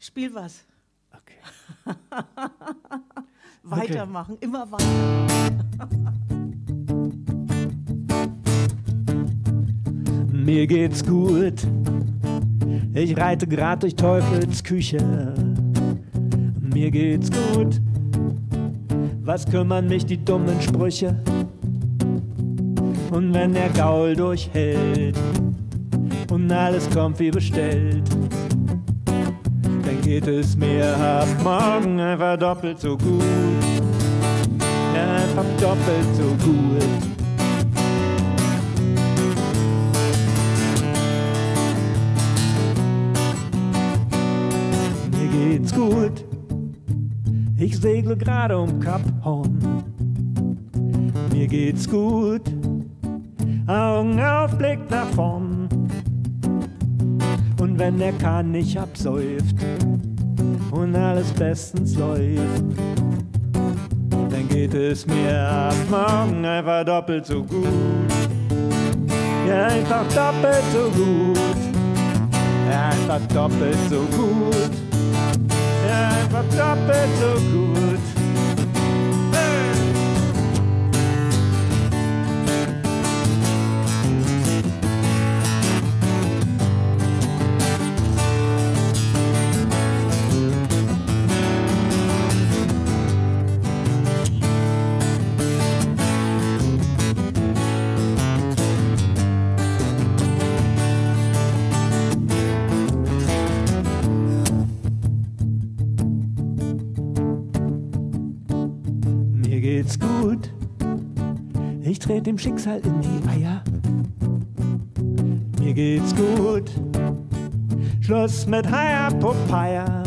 Spiel was. Okay. Weitermachen, immer weiter. Mir geht's gut, ich reite grad durch Teufels Küche. Mir geht's gut, was kümmern mich die dummen Sprüche? Und wenn der Gaul durchhält und alles kommt wie bestellt, dann geht es mir ab morgen einfach doppelt so gut. Ja, einfach doppelt so gut. Mir geht's gut, ich segle gerade um Kap Horn. Mir geht's gut, Augen auf, Blick nach vorn. Und wenn der Kahn nicht absäuft und alles bestens läuft, dann geht es mir ab morgen einfach doppelt so gut. Ja, einfach doppelt so gut. Ja, einfach doppelt so gut. Ja, einfach doppelt so gut. Hey! Mir geht's gut, ich trete dem Schicksal in die Eier. Mir geht's gut, Schluss mit Haya Popeye.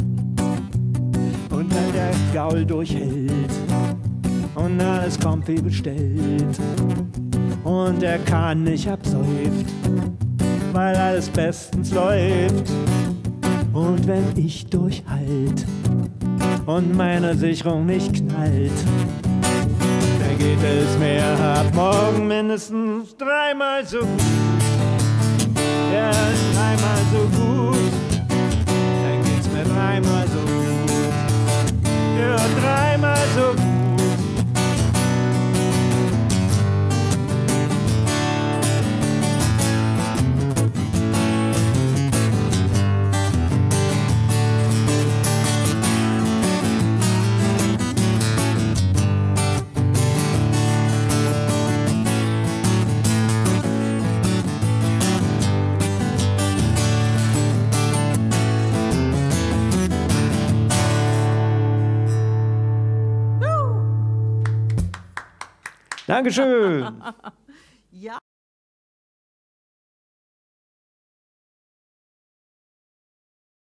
Und wenn der Gaul durchhält und alles kommt wie bestellt und der Kahn nicht absäuft, weil alles bestens läuft. Und wenn ich durchhalt und meine Sicherung nicht knallt, dann geht es mir ab morgen mindestens dreimal so gut. Ja, dreimal so gut. Dann geht's mir dreimal so gut. Ja, dreimal so gut. Dankeschön.